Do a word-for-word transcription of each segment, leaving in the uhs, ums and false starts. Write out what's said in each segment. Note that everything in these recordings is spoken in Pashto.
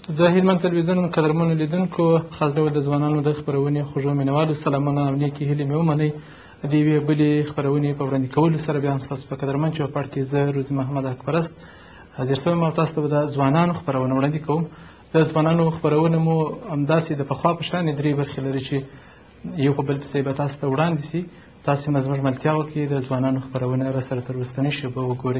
د هلمند تلویزیون قدرمنو لیدونکو، خاص ډول د ځوانانو د خپرونې خوږو مینوالو سلامونه او نیکې هیلې مې ومنئ. د یوې بلې خپرونې په وړاندې کولو سره بیا هم ستاسو په قدرمن چوپړ کې زه روزي محمد اکبرست حاضر شوم او تاسو ته به د ځوانانو خپرونه وړاندې کوم. د ځوانانو خپرونه مو همداسې د پخوا په شان درې برخې لري چې یو په بل پسې به تاسو ته وړاندې شي. تاسو هم زموږ ملتیا وکړئ، د ځوانانو خپرونه راسره تر وروستنۍ شېبو وګورئ.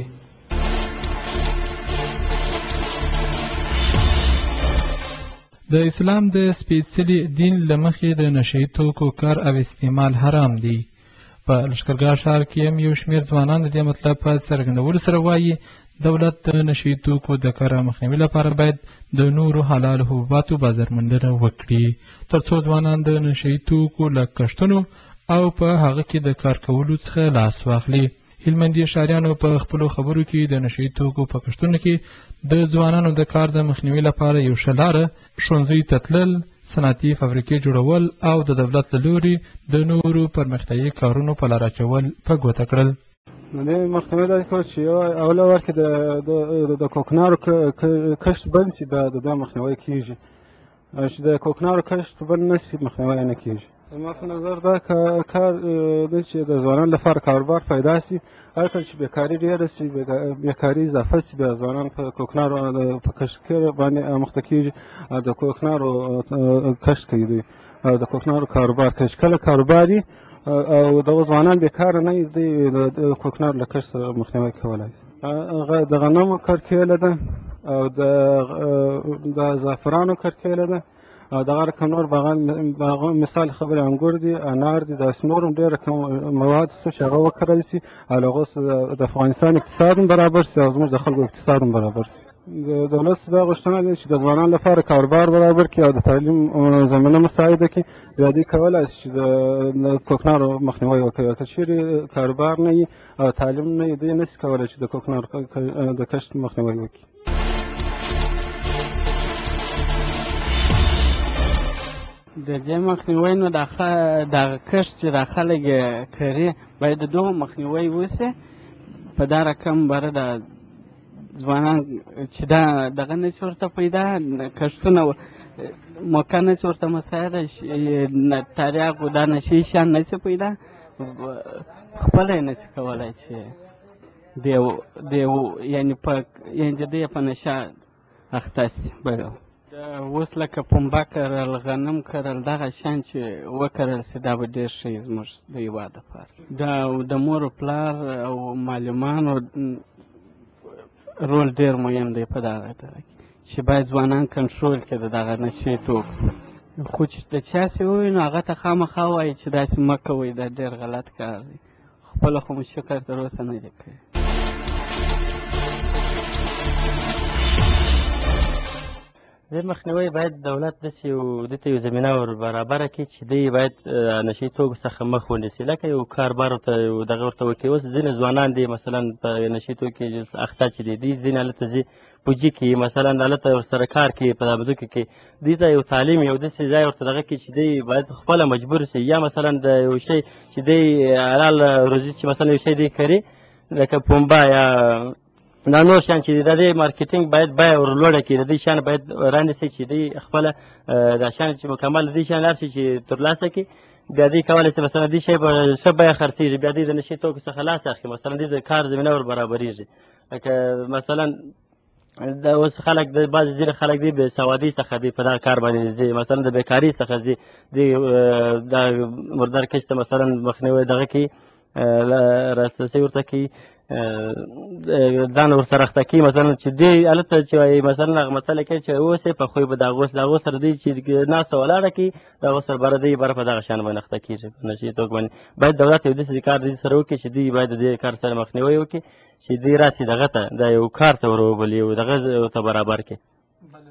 د اسلام د سپېڅلي دین له مخې د نشه یي توکو کار او استعمال حرام دی. په لښکرګاه ښار کې هم یو شمېر ځوانان د دې مطلب په څرګندولو سره وایي دولت د نشه یي توکو د کار مخنیوي لپاره باید د نورو حلالو حبوباتو بازارموندنه وکړي، تر څو ځوانان د نشه یي توکو له کښتونو او په هغه کې د کار کولو څخه لاس واخلي. هلمندي ښاریانو په خپلو خبرو کې د نشه یي توکو په کښتونو کې د ځوانانو د کار د مخنیوي لپاره یو ښه لاره ښوونځیو ته تلل، صنعتي فابریکې جوړول او د دولت له لوري د نورو پرمختیایي کارونو په لار اچول په ګوته کړل. نو دې محکمې دا کول چې اوله ور کې د کوکنارو کښت بند شي، د دې مخنیوی کېږي. چې د کوکنارو کښت بند نه شي، مخنیوی نه کېږي. زما په نظر دا کار دی چې د ځوانانو لپاره کاروبار پیدا شي. هر کله چې بیکاري ډېره شي، بیکاري اضافه شي، بیا ځوانان په کوکنارو په کښت کې باندې مخته کېږي او د کوکنارو کښت کوي دوی او د کوکنارو کاروبار کوي. چې کله کاروبار وي او دغه ځوانان بیکاره نه وي، دوی د کوکنارو له کښت سره مخنیوی کولی شي. د غنمو کرکیله ده او د زعفرانو کرکیله ده او دغه رقم نور باغان، مثال خبرې انګور دي، انار دي، داسې نور هم ډېر رقم مواد شته چې هغه وکرلی شي او له هغو د افغانستان اقتصاد هم برابر شي او زموږ د خلکو اقتصاد هم برابر شي. د دولت دا غوښتنه ده چې د ځوانانو لپاره کاروبار برابر کړي او د تعلیم زمینه مساعده کړي. بیا دوی کولی شي چې د کوکنارو مخنیوی وکړي. که چېرې کاروبار نه وي او تعلیم نه وي، دوی نه شي کولی چې د کوکنارو د کښت مخنیوی وکړي. د دې مخنیوی نو دغه کښت چې دا خلک کري باید د دغو مخنیوی وشي. په دا رقم بره د ځوانان چې دا دغه نه شي ورته پیدا، کښتونه موقع نه شي ورته مساعده، تریاق دا نشي شیان نه شي پیدا، خپله یې نه شي کولی چې یعنې د دې په نشه اخته شي. اوس لکه پنبه کرل، غنم کرل، دغه شیان چې وکرل شي دا به ډېر ښه وي زموږ د هېواد لپاره. د مور و پلار او معلمانو رول ډېر مهم دی په دغه ډله کې چې باید ځوانان کنټرول کړي د دغه نشې توکو څخه. خو چې د چا څه ووایي نو هغه ته خامخا وایي چې داسې مه کوئ، دا ډېر غلط کار دی. خپله خو مو شکر تر اوسه نه دی کړی. دې مخنیوی باید دولت داسې یو دې ته یو زمینه ور برابره کړي چې دوی باید نشه یي توکو څخه مخ ونیسي، لکه یو کاروبار ورته یو دغه ورته وکړي. اوس ځینې ځوانان دي مثلا په نشه یي توکو کې اخته چې دي، دوی ځینې هلته ځي پوجي کوي، مثلا هلته ورسره کار کوي په ځمکو کې. دوی ته یو تعلیم یو داسې ځای ورته دغه کړي چې دوی باید خپله مجبور شي، یا مثلا د یو شی چې دوی حلال روزي چې مثلا یو شی دوی کري لکه پنبه یا دا نور شیان چې د دې مارکیټینګ باید بیه ور لوړه کړي، د دې شیان باید رانیسي چې دوی خپله دا شیان چې مکمل د دې شیان هر شي چې ترلاسه کړي، بیا دوی کولی شي مثلا دې شی په ښه بیه خرڅېږي، بیا دوی د نشې توکو څخه لاس اخلي، مثلا دوی د کار زمینه ور برابرېږي. لکه مثلا د اوس خلک د بعضې ځینې خلک دي بې سوادۍ څخه دي په دغه کار باندې ځي، مثلا د بیکارۍ څخه ځي، دوی دا مردار کښت ته مثلا مخنیوی دغه کوي، راسرسي ورته کوي، ځان ورسره اخته کوي. مثلا چې دوی هلته چې وایي مثلا هغه مسله کوي چې اوس یې په خوی به د هغو له هغو سره دوی چې ناسته ولاړه کوي د هغو سره بره دوی بره په دغه شیانو باندې اخته کېږي، په نشې توکو باندې. باید دولت یو داسې کار دوی سره وکړي چې دوی باید د دې کار سره مخنیوی وکړي چې دوی راسي دغه ته دا یو کار ته ور وبولي، یو دغه ورته برابر کړي،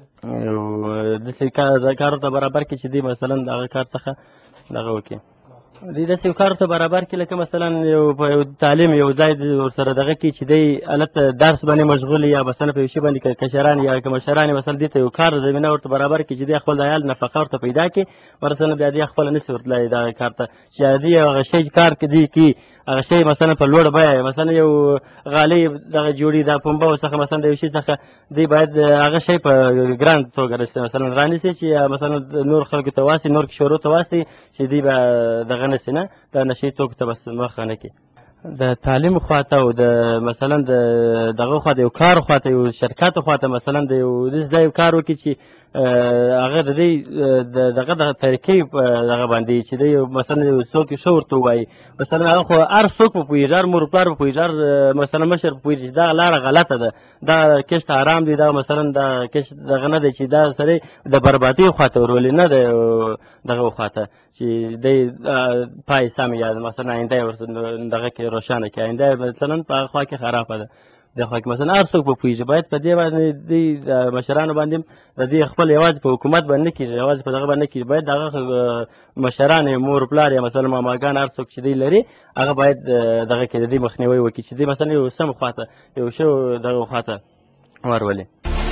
داسې کار ورته برابر کړي چې دوی مثلا د هغه کار څخه دغه وکړي. دوی داسې یو کار ته برابر کړي لکه مثلا یو په یو تعلیم یو ځای ورسره دغه کړي چې دی هلته درس باندې مشغول یا مثلا په یو شي باندې که کشران یا که مشران مثلا دې ته یو کار زمینه ورته برابر کړي چې دی خپل د عیال نفقه ورته پیدا کړي مثلا بیا دی خپله نشي ورتللی دغه کار ته چې دی هغه شی کار دی کړي هغه شی مثلا په لوړ بیه مثلا یو غالۍ دغه جوړي د پنبو څخه مثلا د یو شي څخه دی باید هغه شی په ګران توګه مثلا رانیسي چې مثلا نور خلکو ته واسي نور کشورو ته واسي چې دی به دغه نشي نه د نشي توکو ته بس مخه نه کړي د تعلیم خواته او د مثلا د دغه خواته یو کار خواته یو شرکت خواته مثلا د یو داسې یو کار وکړي چې هغه د دې دغه د طریقې دغه باندې چې دی مثلا یو څوک ښه ورته ووایي مثلا هغه خو هر څوک په پوهېږي هر مور پلار په پوهېږي هر مثلا مشر په پوهېږي چې دغه لاره غلطه ده دا کشت حرام دی دا مثلا دا کشت دغه نه دی چې دا سړی د بربادۍ خواته ورولي نه دی دغه خواته چې دی پای سم یا مثلا آینده یې دغه کې روښانه کړي آینده مثلا په هغه خوا کې خرابه ده د خوا کې مثلا هر څوک به پوهېږي باید په دې باندې دې مشرانو باندې د دې خپل یوازې په حکومت باندې نه کېږي یوازې په دغه باندې نه کېږي باید دغه مشران مور پلار یا مثلا ماماګان هر څوک چې دی لري هغه باید دغه کې د دې مخنیوی وکړي چې دی مثلا یو سم خواته یو ښه دغه خواته ورولي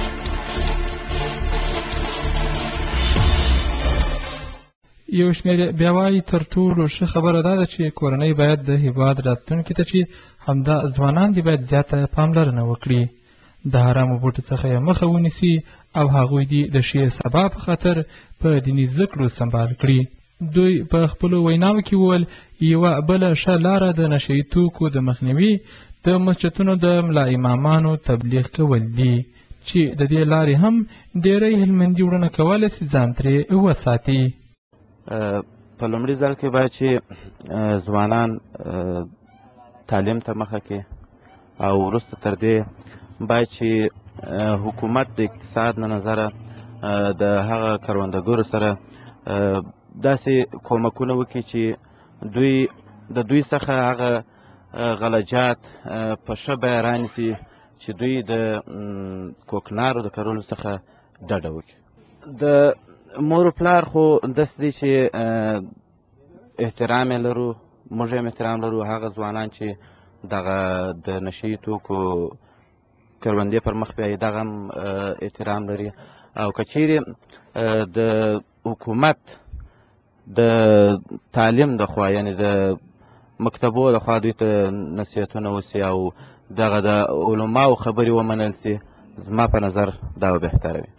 یو شمېر بیا وایي تر ټولو ښه خبره دا ده چې کورنۍ باید د هېواد راتلونکي ته چې همدا ځوانان دي باید زیاته پاملرنه وکړي د حرامو بوټو څخه یې مخه ونیسي او هغوی دي د ښې سبا په خاطر په دیني زده کړو سمبال کړي دوی په خپلو ویناوو کې وویل یوه بله ښه لاره د نشه یي توکو د مخنیوي د مسجدونو د ملا امامانو تبلیغ کول دي چې د دې لارې هم ډېری هلمندي وروڼه کولی سي ځان ترې وساتي په لومړي ځل کې باید چې ځوانان تعلیم ته مخه کړي او وروسته تر دې باید چې حکومت د اقتصاد نه نظره د هغه کروندګرو سره داسې کومکونه وکړي چې دوی د دوی څخه هغه غلجات په ښه بیه رانیسي چې دوی د کوکنارو د کرلو څخه ډډه وکړي د مور پلار خو داسې دی چې احترام یې لرو موږ هم احترام لرو هغه ځوانان چې دغه د نشه یي توکو کروندې پر مخ بیایي دغه هم احترام لري او که چیرې د حکومت د تعلیم د خوا یعنې د مکتبو د خوا دوی ته نصیحتونه وسي او دغه د علماو خبرې ومنل سي زما په نظر دا به بهتره وي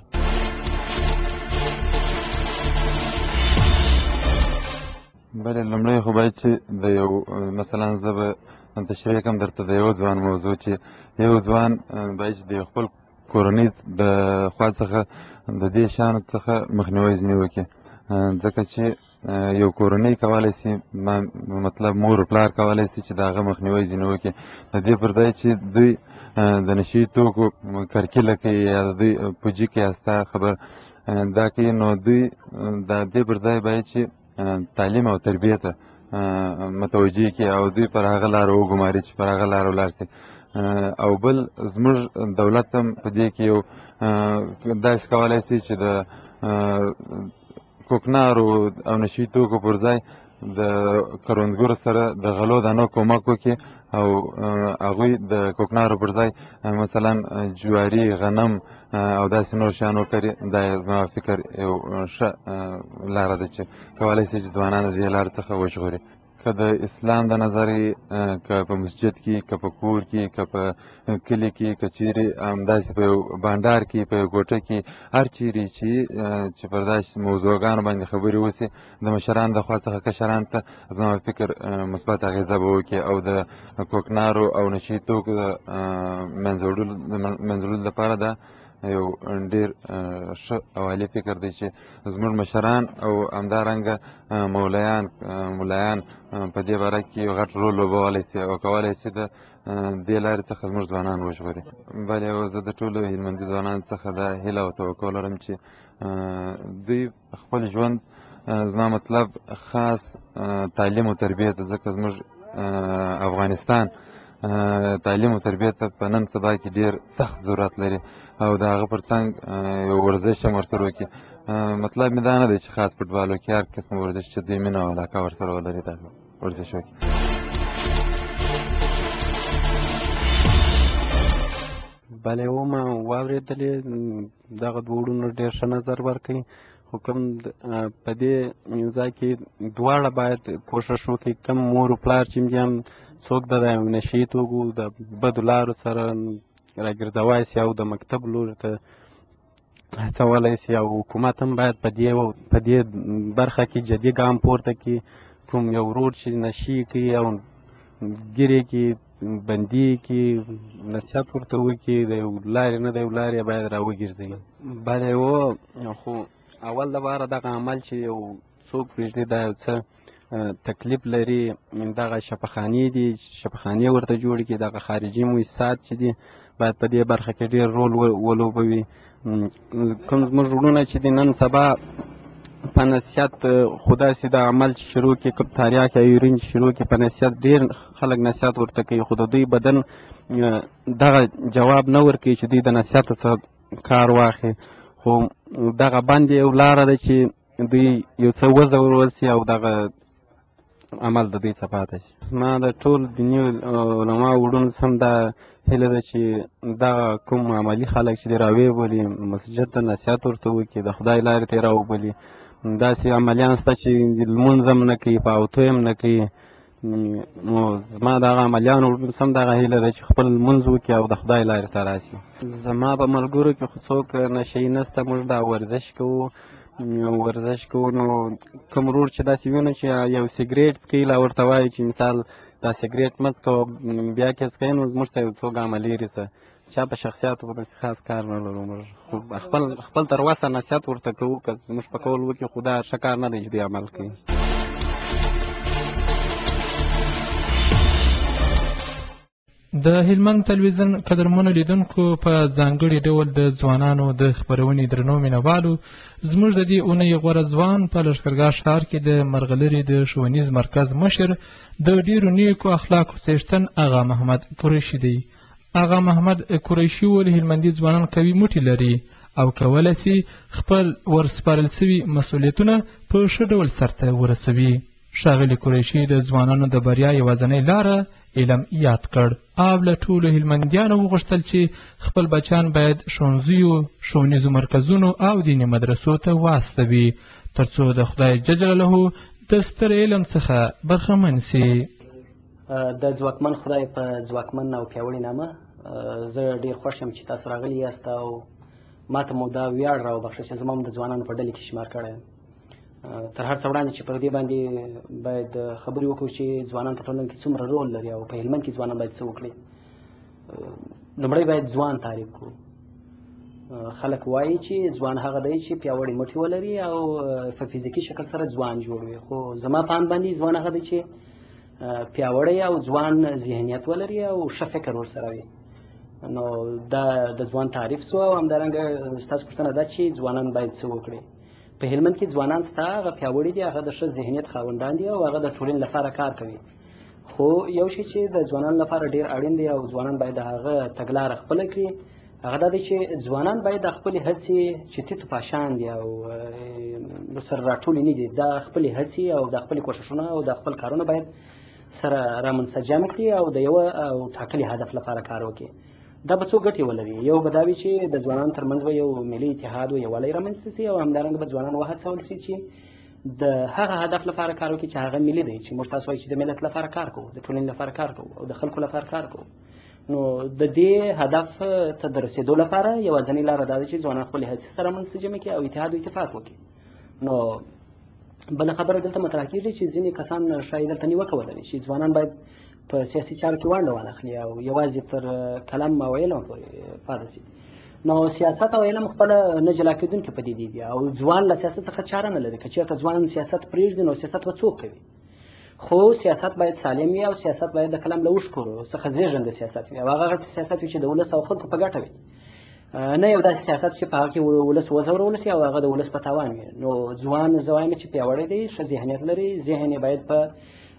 بله لومړی خو باید چې د یو مثلا زه به تشریح کوم درته د یو ځوان موضوع چې یو ځوان باید چې د خپل کورنۍ د خوا څخه د دې شیانو څخه مخنیوی ځینې وکړي ځکه چې یو کورنۍ کولی سي مطلب مور پلار کولی سي چې د هغه مخنیوی ځینې وکړي د دې پر ځای چې دوی د نشه یي توکو کرکیله کوي یا د دوی پوجي کوي استا خبر دا کوي نو دوی د دې پر ځای باید چې تعلیم او تربیه ته متوجه کړي او دوی پر هغه لاره وګماري چې پر هغه لاره ولاړ سي او بل زموږ دولت هم په دې کې یو داسې کولی سي چې د کوکنارو او نشه یي توکو پر ځای د کروندګرو سره د غلو دانو کومک وکړي او هغوی د کوکنارو پر ځای مثلا جواري غنم او داسې نور شیان وکړي دا زما فکر یو ښه لاره ده چې کولی سي چې ځوانان د دې لارې څخه وژغوري که د اسلام د نظر که په مسجد کې که په کور کې که په کلي کې که چیرې همداسې په یو بانډار کې په یو کوټه کې هر چیرې چې چې پر داسې موضوعګانو باندې خبرې وسي د مشرانو د خوا څخه کشرانو ته زما فکر مثبت اغېزه به وکړي او د کوکنارو او نشه یي توکو د منځوړلو لپاره دا یو ډېر ښه او عالي فکر دی چې زموږ مشران او همدارنګه مولیان ملایان په دې باره کې یو غټ رول لوبولی سي او کولی سي د دې لارې څخه زموږ ځوانان وژغوري بلې او زه د ټولو هلمندي ځوانانو څخه دا هیله او توقع لرم چې دوی خپل ژوند زما مطلب خاص تعلیم او تربیه ته ځکه زموږ افغانستان تعلیم او تربیه ته په نن سبا کې ډېر سخت ضرورت لري او د هغه پر څنګ یو ورزش هم ورسره وکړي مطلب مې دا نه دی چې خاص فوټبال وکړي، هر قسم ورزش چې دوی مینه او علاقه ورسره ولري دا ورزش وکړي. بلې ومه واورېدلې دغه دوه وروڼو ډېر ښه نظر ورکوي، خو کوم په دې ځای کې دواړه باید کوښښ وکړي، کوم مور و پلار چې هم څوک د نشي توکو د بدو لارو سره راګرځوای سي او د مکتب لوري ته هڅولی سي، او حکومت هم باید په دې په دې برخه کې جدي ګام پورته کړي. کوم یو ورور چې نشي کوي او ګیرې کې بندي کې نصیحت ورته وکړي، د یو لارې نه د یو لارې باید را وګرځوي. بلې و خو اول دپاره دغه عمل چې یو څوک پرېږدي دا یو څه تکلیف لري، دغه شفاخانې دي، شفاخانې ورته جوړې کړي، دغه خارجي مؤسسات چې دي باید په دې برخه کې ډېر رول ولوبوي. کوم زموږ وروڼه چې دي نن سبا په نصیحت خو داسې د عمل چې شروع کړي، کوم تریاک یا یورین چې شروع کړي په نصیحت، ډېر خلک نصیحت ورته کوي، خو د دوی بدن دغه جواب نه ورکوي چې دوی د نصیحت څخه کار واخلي. خو دغه باندې یو لاره ده چې دوی یو څه وځورول سي او دغه عمل د دوی څخه پاته شي. زما د ټول دیني علماو وروڼو هم دا هیله ده چې دغه کوم عملي خلک چې دي راویولي، مسجد ته نصیحت ورته وکړي، د خدای لارې ته یې راوبولي. داسې عملیان شته چې لمونځ هم نه کوي، پاوتو هم نه کوي. نو زما دغه عملیانو وروڼو هم دغه هیله ده چې خپل لمونځ وکړي او د خدای لارې ته راسي. زما په ملګرو کې خو څوک نشهیي نشته، موږ دا ورزش کوو ورزش کوو نو کوم ورور چې داسې وینو چې یو سګرېټ څکوي، لا ورته وایي چې مثال دا سګرېټ مه څکوه، بیا که یې څکوي نو زموږ څخه یو څو ګامه لرې شه. چا په شخصیاتو باندې خاص کار نه لرو، موږ خپل خپل تر وسه نصیحت ورته کوو، که زموږ په کول وکړي خو دا ښه کار نه دی چې دوی عمل کوي. د هلمند تلویزیون قدرمنو لیدونکو، په ځانګړي ډول د ځوانانو د خپرونې درنو مینوالو، زموږ د دې اونۍ غوره ځوان په لښکرګاه ښار کې د مرغلرې د ښوونیز مرکز مشر، د ډېرو نیکو اخلاقو څښتن اغا محمد قریشي دی. اغا محمد قریشي ولې هلمندي ځوانان قوي موټي لري او کولی سي خپل ورسپارل سوي مسؤلیتونه په ښه ډول سرته ورسوي. ښاغلي قریشي د ځوانانو د بریا یوازینۍ لاره علم یاد کړ او له ټولو هلمندیانو وغوښتل چې خپل بچیان باید ښوونځیو، ښوونیزو مرکزونو او دیني مدرسو ته واستوي، تر څو د خدای جل جلاله د ستر علم څخه برخمن سي. د ځواکمن خدای په ځواکمن او پیاوړي نامه زه ډېر خوښ یم چې تاسو راغلي یاست او ما ته مو دا ویاړ راوبخښه چې زما هم د ځوانانو په ډلې کې شمار کړی یم. تر هر څه وړاندې چې پر دې باندې باید خبرې وکړو چې ځوانان په ټولنه کې څومره رول لري او په هلمند کې ځوانان باید څه وکړي. لومړی باید ځوان تعریف کړو. خلک وایي چې ځوان هغه دی چې پیاوړي مټې ولري او په فزیکي شکل سره ځوان جوړ وي، خو زما په اند باندې ځوان هغه دی چې پیاوړی او ځوان ذهنیت ولري او ښه فکر ورسره وي. نو دا د ځوان تعریف سو او همدارنګه ستاسو پوښتنه ده چې ځوانان باید څه وکړي. په هلمند کې ځوانان ستا هغه پیاوړي دي، هغه د ښه ذهنیت خاوندان دي او هغه د ټولنې لپاره کار کوي. خو یو شی چې د ځوانانو لپاره ډېر اړین دی او ځوانان باید د هغه تګلاره خپله کړي، هغه دا دی چې ځوانان باید د خپلې هڅې چې تیتو پاشان دي او ورسره راټولې نه دي، دا خپلې هڅې او د خپلې کوښښونه او د خپل کارونه باید سره رامنسجم کړي او د یوه او ټاکلي هدف لپاره کار وکړي. دا به څو ګټې ولري. یو به دا وي چې د ځوانانو ترمنځ به یو ملي اتحاد او یووالی رامنځته سي او همدارنګه به ځوانان وهڅول سي چې د هغه هدف لپاره کار وکړي چې هغه ملي دی، چې موږ تاسو وایي چې د ملت لپاره کار کوو، د ټولنې لپاره کار کوو او د خلکو لپاره کار کوو. نو د دې هدف ته د رسېدو لپاره یوازینۍ لاره دا ده چې ځوانان خپلې هڅې سره منسجمې کړي او اتحاد او اتفاق وکړي. نو بله خبره دلته مطرح کېږي چې ځینې کسان ښایي دلته نیوکه ولري چې ځوانان باید په سیاسي چارو کې ونډه وانخلي او یوازې تر قلم او علم پورې پاتې شي. نو سیاست او علم خپله نه جلا کېدونکي پدیدې دي او ځوان له سیاست څخه چاره نه لري. که چېرته ځوان سیاست پرېږدي نو سیاست به څوک کوي؟ خو سیاست باید سالم وي او سیاست باید د قلم له اوښکو څخه زېږنده سیاست وي او هغه هغسې سیاست وي چې د ولس او خلکو په ګټه وي، نه یو داسې سیاست چې په هغه کې ولس وځورول سي او هغه د ولس په تاوان وي. نو ځوان زه وایم چې پیاوړی دی، ښه ذهنیت لري، ذهن یې باید په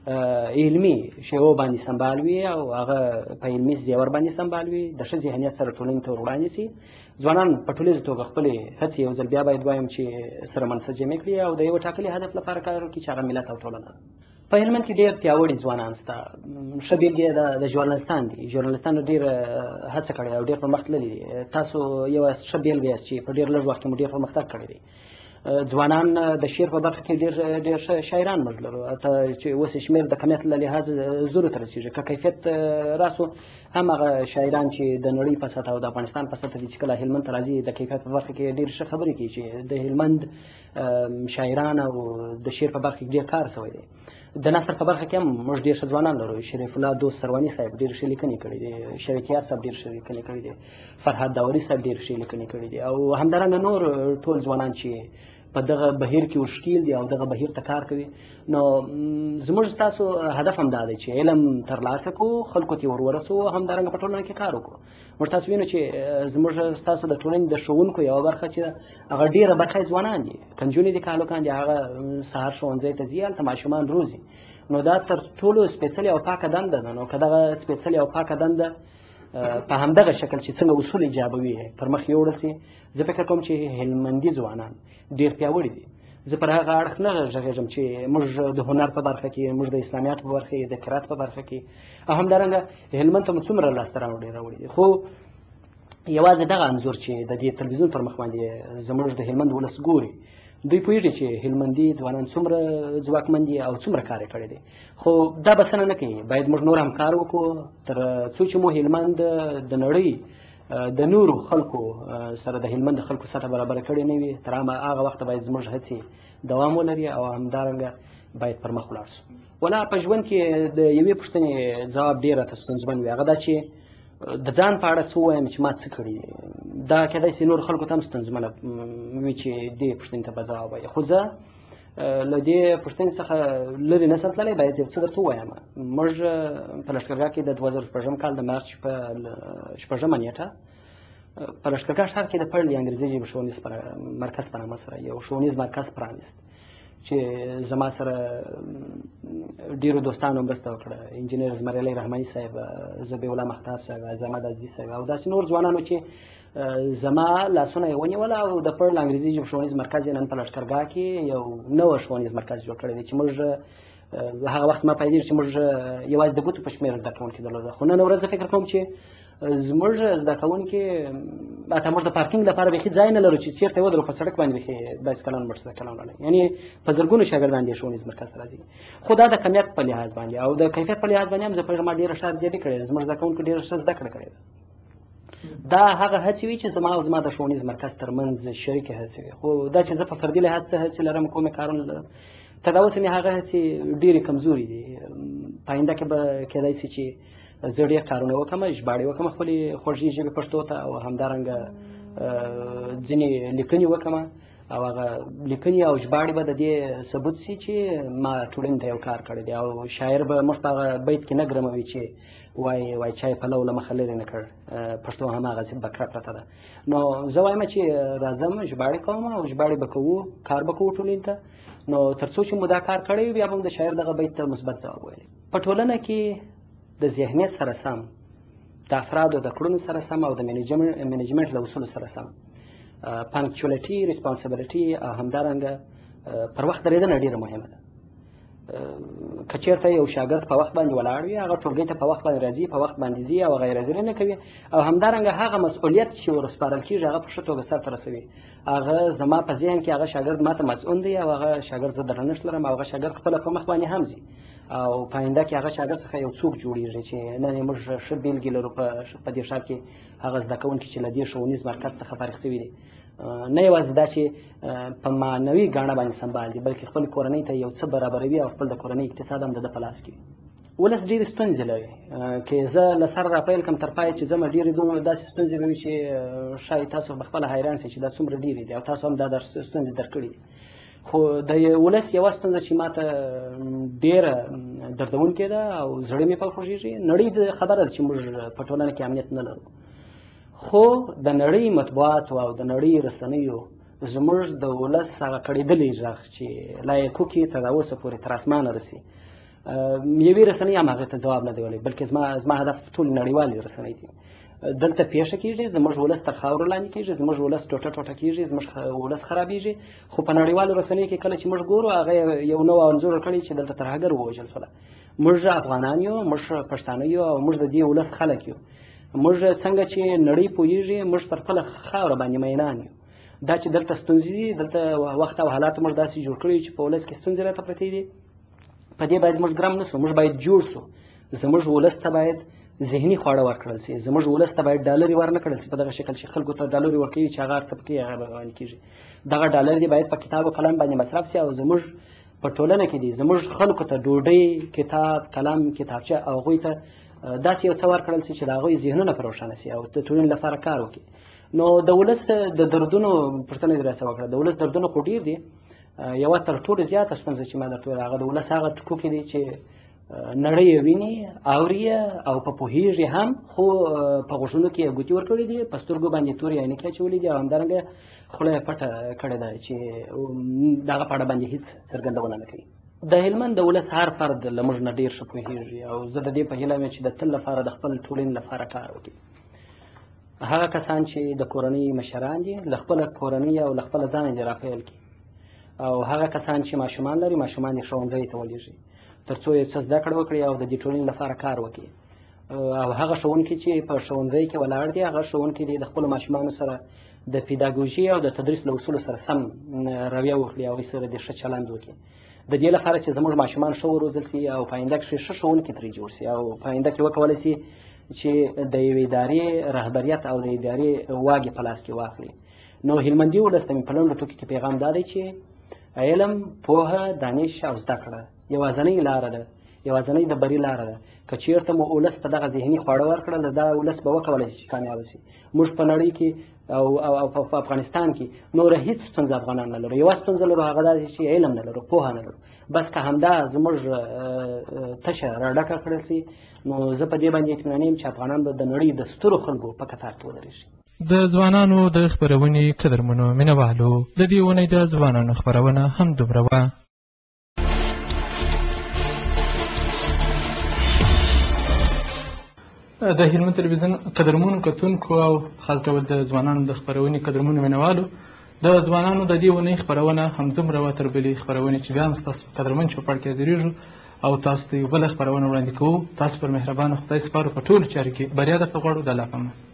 علمي شیوو باندې سمبال وي او هغه په علمي زیور باندې سمبال وي د ښه ذهنیت سره ټولنې ته ور وړاندې سي. ځوانان په ټولیزه توګه خپلې هڅې یو ځل بیا باید وایم چې سره منسجمې کړي او د یو ټاکلي هدف لپاره کار وکړي چې هغه ملت او ټولنه. په هلمند کې ډېر پیاوړي ځوانان شته. ښه بېلګه یې د ژورنالستان دي. ژورنالستانو ډېره هڅه کړې او ډېر پرمخ تللي دي. تاسو یوه ښه بېلګه یاست چې په ډېر لږ وخت کې مو ډېر پرمختګ کړی دی. ځوانان د شعر په برخه کې ډېر ډېر ښه شاعران موږ لرو. حتی چې اوس یې شمېر د کمیت له لحاظه زرو ته رسېږي. که کیفیت راسو هم هغه شاعران چې د نړۍ په سطحه او د افغانستان په سطحه دي چې کله هلمند ته راځي د کیفیت په برخه کې ډېر ښه خبرې کوي چې د هلمند شاعران او د شعر په برخه کې ډېر کار شوی دی. د نثر په برخه کې هم موږ ډېر ښه ځوانان لرو. شریف الله دوست سرواني صاحب ډېر ښې لیکنې کړي دي. شریکیار صاحب ډېر ښې لیکنې کړي دي. فرهاد داوري صاحب ډېر ښې لیکنې کړي دي. او همدارنګه نور ټول ځوانان چې په دغه بهیر کې وشکیل دي او دغه بهیر ته کار کوي. نو زموږ ستاسو هدف هم دا دی چې علم ترلاسه کړو، خلکو ته ور ورسوو، همدارنګه په ټولنه کې کار وکړو. موږ تاسو وینو چې زموږ ستاسو د ټولنې د ښوونکو یوه برخه چې هغه ډېره برخه یې ځوانان دي. که نجونې دي که هلکان دي، هغه سهار ښوونځی ته ځي، هلته ماشومان روزي. نو دا تر ټولو سپېڅلې او پاکه دنده ده. نو که دغه سپېڅلې او پاکه دنده په همدغه شکل چې څنګه اصول ایجابوي پر مخ یوړل سي، زه فکر کوم چې هلمندي ځوانان ډېر پیاوړي دي. زه پر هغه اړخ نه غږېږم چې موږ د هنر په برخه کې، موږ د اسلامیاتو په برخه کې، د قرات په برخه کې او همدارنګه هلمند ته مو څومره لاسته راوړي راوړي دي. خو یوازې دغه انځور چې د دې تلویزیون پر مخ باندې زموږ د هلمند ولس ګوري، دوی پوهېږي چې هلمندي ځوانان څومره ځواکمن دي او څومره کار یې کړی دی. خو دا بسنه نه کوي. باید موږ نور هم کار وکړو تر څو چې مو هلمند د نړۍ د نورو خلکو سره د هلمند د خلکو سطحه برابره کړې نه وي. تر هغه وخته باید زموږ هڅې دوام ولري او همدارنګه باید پر مخ ولاړ شو. ولا په ژوند کې د یوې پوښتنې ځواب ډېر راته ستونزمن وي. هغه دا چې د ځان په اړه څه ووایم چې ما څه کړي. دا کېدای شي نور خلکو ته هم ستونزمنه وي چې دې پوښتنې ته به ځواب وایي. خو زه له دې پوښتنې څخه لرې نه شم تللی. باید یو څه درته ووایم. موږ په لښکرګاه کې د دوه زره شپږم کال د مارچ په شپږمه نیټه په لښکرګاه ښار کې د پړلي انګریزي ژبې ښوونیز مرکز په نامه سره یو ښوونیز مرکز پرانیست چې زما سره ډېرو دوستانو مرسته وکړه. انجینر زمریالی رحماني صاحب، ذبیح الله مختار صاحب، عظمت عزیز صاحب او داسې نور ځوانانو چې زما لاسونه یې ونیول او د پړل انګریزي ژبې ښوونیز مرکز یې نن په لښکرګاه کې یو نوی ښوونیز مرکز جوړ کړی دی چې موږ هغه وخت ما پیدېږي چې موږ یوازې د ګوتو په شمېر زده کوونکي درلوده. خو نن ورځ زه فکر کوم چې زموږ زده کوونکي حتی موږ د پارکینګ لپاره بیخي ځای نه لرو چې چېرته ودرو په سړک باندې بیخي بایسکلان موټرسایکلان ولاړ. یعنې په زرګونو شاګردان دې ښوونیز مرکز ته راځي. خو دا د کمیت په لحاظ باندې او د کیفیت په لحاظ باندې هم زه پوهېږم ما ډېره ښه ارزیابي کړې ده. زموږ زده کوونکو ډېره ښه زده کړه کړې ده. دا هغه هڅې وي چې زما او زما د ښوونیز مرکز ترمنځ شریکې هڅې وي. خو دا چې زه په فردي لحاظ څه هڅې لرم، کومې کارونه لرم، تر دا اوسه مې هغه هڅې ډېرې کمزوري دي. په آینده کې به کېدای شي چې زه ډېر کارونه وکړم، ژباړې وکړم خپلې خوږې ژبې پښتو ته او همدارنګه ځینې لیکنې وکړم او هغه لیکنې او ژباړې به د دې ثبوت شي چې ما ټولنې ته یو کار کړی دی. او شاعر به موږ په هغه بیت کې نه ګرموي چې وایي وایي چای پلو له مخه لرې نه کړ، پښتو هماغسې بکره پرته ده. نو زه وایم چې راځم ژباړې کوم او ژباړې به کوو، کار به کوو ټولنې ته. نو تر څو چې مو دا کار کړی وي بیا به هم د شاعر دغه بیت ته مثبت ځواب ویلی. په ټولنه کې د ذهنیت سره سم، د افرادو د کړنو سره سم او د منیجمنټ له اصولو سره سم پانکچولیټي، ریسپانسبلیټي او همدارنګه پر وخت درېدنه ډېره مهمه ده. که چېرته یو شاګرد په وخت باندې ولاړ وي، هغه ټولګۍ ته په وخت باندې راځي، په وخت باندې ځي او غیر حاضري نه کوي او همدارنګه هغه مسؤلیت چې ورسپارل کېږي هغه په ښه توګه سرته رسوي. هغه زما په ذهن کې هغه شاګرد ماته مسؤل دی او هغه شاګرد زه درنښت لرم او هغه شاګرد خپله په مخ باندې هم ځي او په آینده کې هغه شاګرد څخه یو څوک جوړېږي چې نن یې موږ ښه بېلګې لرو په دې ښار کې. هغه زده کوونکي چې له دې ښوونیز مرکز څخه فارغ شوي دي، نه یوازې دا چې په معنوي ګاڼه باندې سمبال دي بلکې خپل کورنۍ ته یو څه برابروي او خپل د کورنۍ اقتصاد هم د ده په لاس کې وي. ولس ډېرې ستونزې لري. که زه له سره راپیل کړم تر پایه چې ځمه ډېرې دومره داسې ستونزې به وي چې ښایي تاسو به خپله حیران شئ چې دا څومره ډېرې دي او تاسو هم دا ستونزې درک کړي دي. خو د ولس یوه ستونزه چې ماته ډېره دردونکې ده او زړه مې پرې خوږېږي، نړۍ د خبره ده چې موږ په ټولنه کې امنیت نه لرو. خو د نړۍ مطبوعاتو او د نړۍ رسنیو زموږ د ولس هغه کړېدلی غږ چې لا یې کوکې تر اوسه پورې تر اسمانه رسي، یوې رسنۍ هم هغې ته ځواب نه دی ویلی، بلکې زما زما هدف ټولې نړیوالې رسنۍ دي. دلته پیښه کېږي، زموږ ولس تر خاورو لاندې کېږي، زموږ ولس ټوټه ټوټه کېږي، زموږ ولس خرابېږي، خو په نړیوالو رسنیو کې کله چې موږ ګورو هغه یو نوی انځور کړی چې دلته ترهګر ووژل شوله. موږ افغانان یو، موږ پښتانه یو او موږ د دې ولس خلک یو. موږ څنګه چې نړۍ پوهېږي موږ پر خپله خاوره باندې مینان یو. دا چې دلته ستونزې دي، دلته وخت او حالات موږ داسې جوړ کړي چې په ولس کې ستونزې راته پرتې دي، په دې باید موږ ګرم نه سو، موږ باید جوړ سو. زموږ ولس ته باید ذهني خواړه ورکړل سي، زموږ ولس ته باید ډالرې ورنه کړل سي په دغه شکل چې خلکو ته ډالرې ورکوي چې هغه هر څه پکې هغه باندې کېږي. دغه ډالر دې باید په کتاب او قلم باندې مصرف سي او زموږ په ټولنه کې دي زموږ خلکو ته ډوډۍ، کتاب، قلم، کتابچه او هغوی ته داسې یو څه ورکړل سي چې د هغوی ذهنونه په روښانه سي او د ټولنې لپاره کار وکړي. نو د ولس د دردونو پوښتنه دې راسره وکړه. د ولس دردونه خو ډېر دي. یوه تر ټولو زیاته ستونزه چې ما درته ویل هغه د ولس هغه ټکوکې دي چې نړۍ یې ویني، اوري او په پوهېږي هم، خو په غوږونو کې یې ګوتې ورکړي دي، په سترګو باندې تورې عینکې اچولي دي او همدارنګه خوله یې پټه کړې ده چې د هغه په اړه باندې هېڅ څرګندونه نه کوي. د هلمند د ولس هر فرد له موږ نه ډېر ښه پوهېږي او زه د دې په هیله یم چې د تل لپاره د خپل ټولنې لپاره کار وکړي. هغه کسان چې د کورنۍ مشران دي له خپله کورنۍ او له خپله ځانه دې راپیل کړي، او هغه کسان چې ماشومان لري ماشومان یې ښوونځیو ته ولېږي تر څو یو څه زده کړه وکړي او د دې ټولنې لپاره کار وکړي. او هغه ښوونکي چې په ښوونځي کې ولاړ دي هغه ښوونکي دي د خپلو ماشومانو سره د پیداګوژي او د تدریس له اصولو سره سم رویه وکړي او هغوی سره د ښه چلند وکړي، د دې لپاره چې زموږ ماشومان ښه وروزل سي او په آینده کښې ښه ښوونکي ترې جوړ سي او په آینده کې وکولی سي چې د یوې ادارې رهبریت او د ادارې واګې په لاس کې واخلي. نو هلمندي ولس ته مې په لنډو ټکو کې پیغام دا دی چې علم، پوهه، دانش او زده کړه یوازینۍ لاره ده، یوازینۍ د بري لاره ده. که چېرته مو ولس ته دغه ذهني خواړه ورکړل دا ولس به وکولی شي چې کامیابه شي. موږ په نړۍ کې او او په افغانستان کې نوره هېڅ ستونزه افغانان نه لرو. یوه ستونزه لرو هغه دا چې علم نه لرو، پوهه نه لرو. بس که همدا زموږ تشه راډکه کړل سي نو زه په دې باندې اطمینان یم چې افغانان به د نړۍ د سترو خلکو په کتار کې ودرېږي. د ځوانانو د خپرونې قدرمنو مینهوالو، د دې اونۍ د ځوانانو خپرونه هم دومره وه. د هلمند تلویزیون قدرمنو کتونکو او خاص ډول د ځوانانو د خپرونې قدرمنو مینهوالو، د ځوانانو د دې اونۍ خپرونه همدومره وه تر بلې خپرونې چې بیا هم ستاسو په قدرمن چوپړ کې حاضرېږو او تاسو ته یو بله خپرونه وړاندې کوو. تاسو پر مهربانه خدای سپارو، په ټولو چارو کې بریا درته غواړو. د الله په امان.